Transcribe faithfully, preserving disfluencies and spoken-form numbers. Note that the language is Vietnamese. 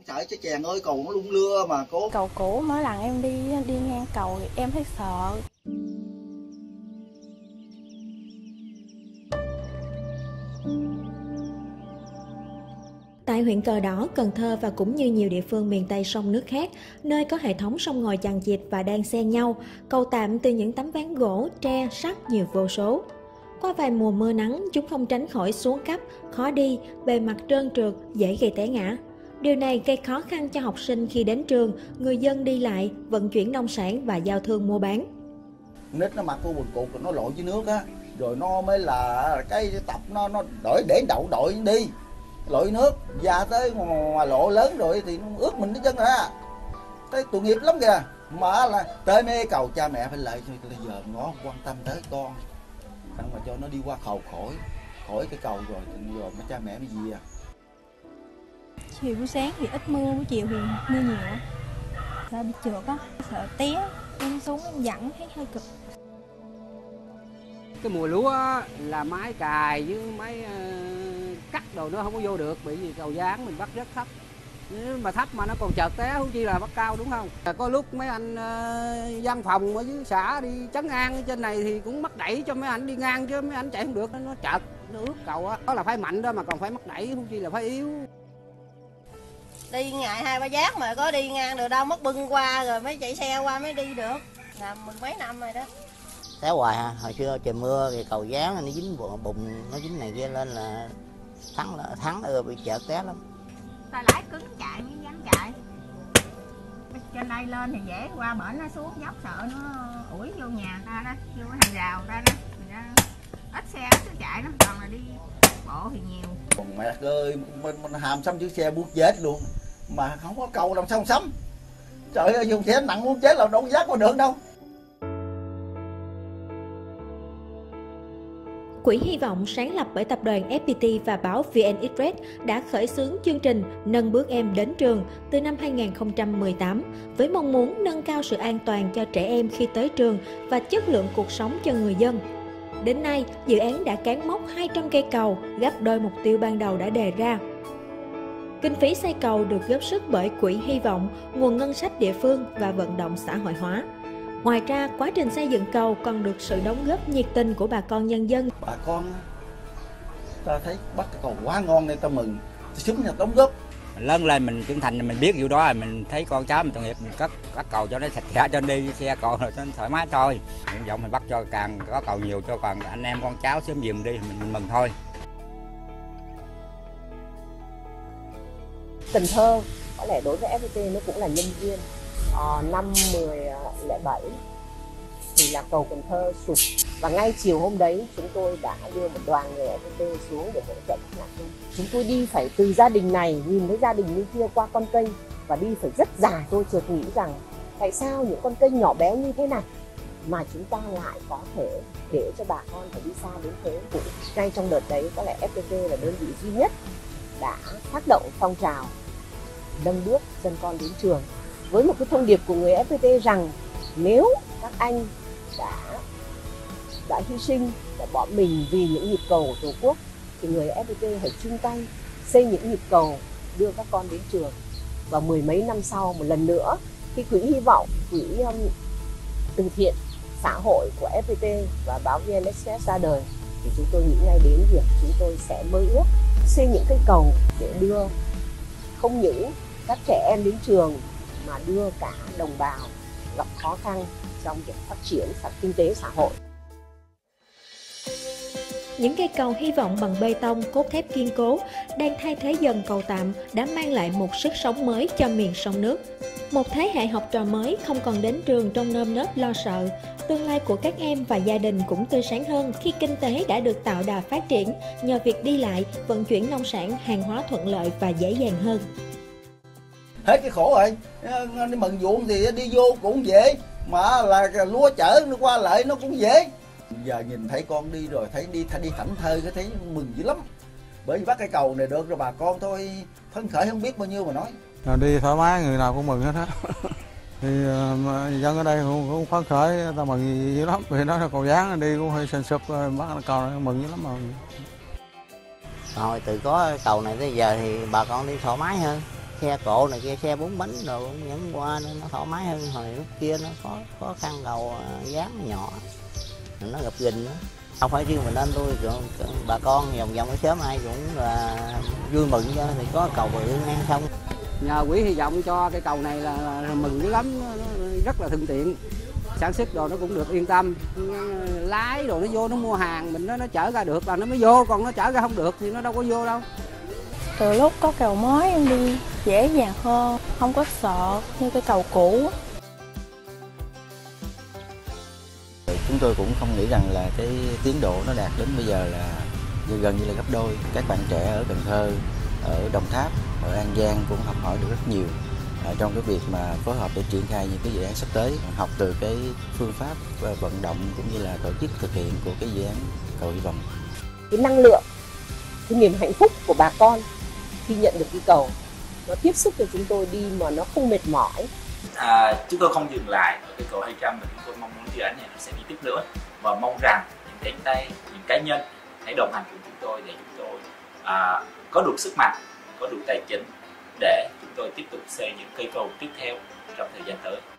Sợ chứ chàng ơi, cầu nó lung lưa mà cô. Cầu cũ mỗi lần em đi đi ngang cầu thì em thấy sợ. Tại huyện Cờ Đỏ, Cần Thơ và cũng như nhiều địa phương miền Tây sông nước khác, nơi có hệ thống sông ngòi chằng chịt và đang xen nhau, cầu tạm từ những tấm ván gỗ, tre, sắt nhiều vô số. Qua vài mùa mưa nắng, chúng không tránh khỏi xuống cấp, khó đi, bề mặt trơn trượt, dễ gây té ngã. Điều này gây khó khăn cho học sinh khi đến trường, người dân đi lại, vận chuyển nông sản và giao thương mua bán. Nít nó mặc vô quần cụt nó lội dưới nước á, rồi nó mới là cái tập nó nó đổi để đậu đội đi. Lội nước ra tới ngoài lộ lớn rồi thì nó ướt mình cái chân ra, cái tội nghiệp lắm kìa. Mà là tới mấy cầu cha mẹ phải lại bây giờ ngó quan tâm tới con, cần mà cho nó đi qua cầu khỏi khỏi cái cầu rồi rồi mà cha mẹ mới gì à. Chiều buổi sáng thì ít mưa, buổi chiều thì mưa nhiều, sợ bị trượt á, sợ té, em xuống em dặn thấy hơi cực. Cái mùa lúa là máy cài với máy uh, cắt đồ nó không có vô được, bởi vì cầu dáng mình bắt rất thấp. Nếu mà thấp mà nó còn chợt té, huống chi là bắt cao, đúng không? Có lúc mấy anh uh, văn phòng ở dưới xã đi chấn an ở trên này thì cũng mắc đẩy cho mấy anh đi ngang, chứ mấy anh chạy không được, nó chợt, nó ướt cầu á. Đó là phải mạnh đó mà còn phải mắc đẩy, huống chi là phải yếu. Đi ngày hai ba giác mà có đi ngang được đâu, mất bưng qua rồi mới chạy xe qua mới đi được. Làm mười mấy năm rồi đó. Té hoài ha, hồi xưa trời mưa thì cầu dáng nó dính bùn, nó dính này kia lên là thắng là thắng rồi bị chợt té lắm. Ta lái cứng chạy mới dám chạy. Trên đây lên thì dễ, qua bển nó xuống dốc sợ nó ủi vô nhà ta đó, vô cái hàng rào ta đó. Ra ít xe ít chạy nó, còn là đi bộ thì nhiều. Còn mẹ ơi, mình, mình hàm xăm chữ xe buốt chết luôn mà không có cầu làm sao không sắm. Trời ơi, dùng xe nặng muốn chết là đâu dắt qua được đâu. Quỹ Hy vọng sáng lập bởi tập đoàn ép pê tê và báo vê en Express đã khởi xướng chương trình Nâng bước em đến trường từ năm hai nghìn không trăm mười tám với mong muốn nâng cao sự an toàn cho trẻ em khi tới trường và chất lượng cuộc sống cho người dân. Đến nay, dự án đã cán mốc hai trăm cây cầu, gấp đôi mục tiêu ban đầu đã đề ra. Kinh phí xây cầu được góp sức bởi Quỹ Hy vọng, nguồn ngân sách địa phương và vận động xã hội hóa. Ngoài ra, quá trình xây dựng cầu còn được sự đóng góp nhiệt tình của bà con nhân dân. Bà con, ta thấy bắt cái cầu quá ngon nên ta mừng, xứng là đóng góp. Lớn lên mình trưởng thành mình biết vụ đó rồi, mình thấy con cháu mình tội nghiệp mình cất cất cầu cho nó sạch sẽ, cho đi xe cầu rồi cho nó thoải mái thôi. Hy vọng mình bắt cho càng có cầu nhiều cho còn anh em con cháu sớm dùm đi mình, mình mừng thôi. Cần Thơ có lẽ đối với ép pê tê nó cũng là nhân viên. À, năm mười lẻ bảy thì là cầu Cần Thơ sụp và ngay chiều hôm đấy chúng tôi đã đưa một đoàn người ép pê tê xuống để hỗ trợ nạn nhân. Chúng tôi đi phải từ gia đình này nhìn thấy gia đình bên kia qua con kênh và đi phải rất dài. Tôi chợt nghĩ rằng tại sao những con kênh nhỏ bé như thế này mà chúng ta lại có thể để cho bà con phải đi xa đến thế. Cũng ngay trong đợt đấy có lẽ ép pê tê là đơn vị duy nhất đã phát động phong trào nâng bước dân con đến trường với một cái thông điệp của người ép pê tê rằng nếu các anh đã đã hy sinh, đã bỏ mình vì những nhịp cầu của Tổ quốc thì người ép pê tê phải chung tay xây những nhịp cầu đưa các con đến trường. Và mười mấy năm sau một lần nữa khi Quỹ Hy vọng, quỹ um, từ thiện xã hội của ép pê tê và báo vê en Express ra đời thì chúng tôi nghĩ ngay đến việc chúng tôi sẽ mơ ước xây những cây cầu để đưa không những các trẻ em đến trường mà đưa cả đồng bào gặp khó khăn trong việc phát triển kinh tế xã hội. Những cây cầu hy vọng bằng bê tông, cốt thép kiên cố đang thay thế dần cầu tạm đã mang lại một sức sống mới cho miền sông nước. Một thế hệ học trò mới không còn đến trường trong nơm nớp lo sợ. Tương lai của các em và gia đình cũng tươi sáng hơn khi kinh tế đã được tạo đà phát triển nhờ việc đi lại, vận chuyển nông sản, hàng hóa thuận lợi và dễ dàng hơn. Hết cái khổ rồi, đi mừng vuông thì đi vô cũng dễ, mà là lúa chở nó qua lại nó cũng dễ. Giờ nhìn thấy con đi rồi, thấy đi đi thảnh thơi, cái thấy mừng dữ lắm. Bởi vì bắt cái cầu này được rồi bà con thôi phấn khởi không biết bao nhiêu mà nói. Rồi đi thoải mái người nào cũng mừng hết á. Thì uh, dân ở đây cũng, cũng phấn khởi, ta mừng dữ lắm. Vì đó là cầu dáng đi cũng hơi sần sụp, bắt cầu này mừng dữ lắm mà. Rồi từ có cầu này tới giờ thì bà con đi thoải mái hơn. xe cộ này kia, xe bốn bánh rồi cũng nhấn qua nên nó thoải mái hơn. Hồi lúc kia nó có khó khăn cầu dáng nhỏ, nó gặp gình nữa. Không phải riêng mình anh tôi, bà con vòng vòng ở xóm ai cũng là vui mừng cho thì có cầu bự ngang sông. Nhờ quỹ hy vọng cho cái cầu này là, là mừng dữ lắm, rất là thuận tiện. Sản xuất đồ nó cũng được yên tâm, lái đồ nó vô nó mua hàng mình nó nó chở ra được là nó mới vô, còn nó chở ra không được thì nó đâu có vô đâu. Từ lúc có cầu mới em đi dễ dàng hơn, không có sợ như cái cầu cũ. Chúng tôi cũng không nghĩ rằng là cái tiến độ nó đạt đến bây giờ là gần như là gấp đôi. Các bạn trẻ ở Cần Thơ, ở Đồng Tháp, ở An Giang cũng học hỏi được rất nhiều trong cái việc mà phối hợp để triển khai những cái dự án sắp tới, học từ cái phương pháp vận động cũng như là tổ chức thực hiện của cái dự án cầu Hy Vọng. Cái năng lượng, cái niềm hạnh phúc của bà con khi nhận được cái cầu, nó tiếp xúc cho chúng tôi đi mà nó không mệt mỏi. À, chúng tôi không dừng lại ở cái cầu hai trăm mà chúng tôi mong muốn dự án này nó sẽ đi tiếp nữa, và mong rằng những cánh tay, những cá nhân hãy đồng hành cùng chúng tôi để chúng tôi à, có đủ sức mạnh, có đủ tài chính để chúng tôi tiếp tục xây những cây cầu tiếp theo trong thời gian tới.